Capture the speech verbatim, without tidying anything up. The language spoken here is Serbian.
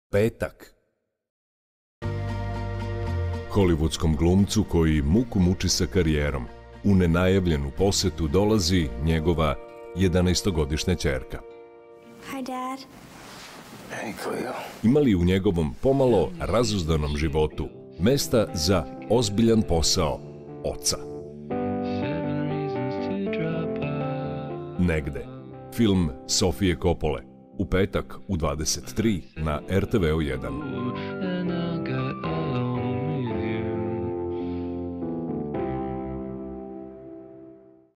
Petak. Hollywoodskom glumcu koji muku muči sa karijerom u nenajavljenu posetu dolazi njegova jedanaestogodišnja ćerka. Hi, Dad. Hey, Cleo. Ima li u njegovom pomalo razuzdanom životu mesta za ozbiljan posao oca? Negde. Film Sofije Copole. U petak u dvadeset tri na er te ve jedan.